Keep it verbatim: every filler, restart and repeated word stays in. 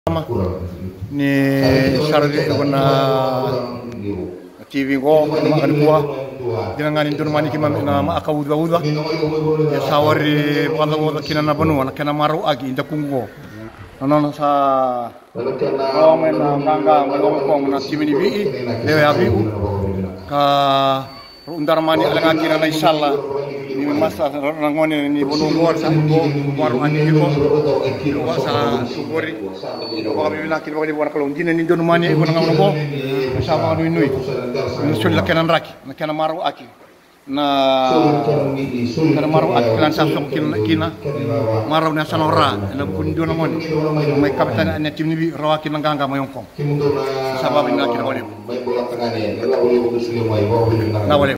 ni sarge kona T V go kona makan buah jangan itu rumah ni kima na ma akau dua dua ya sawari pada waktu kina na banu na kina maru agi inta kungo nono sa kalau main gangga ngomong na tim ni bi lewe abi ka undar mani ala kina na inshallah ni masa rangone ni bonu ngor sa go maru ani ko ko sa sugori ko kami bilang kira kira buat kalau jin ni don mani ko ngam ko sama nui nui nusul la kenan raki na kenan maru aki na kana maru aki kan sa sok kin kina maru na sanora na kun don mon may kapitan na tim ni bi rawaki na ganga mayong ko sabab ni kira ko ni na wale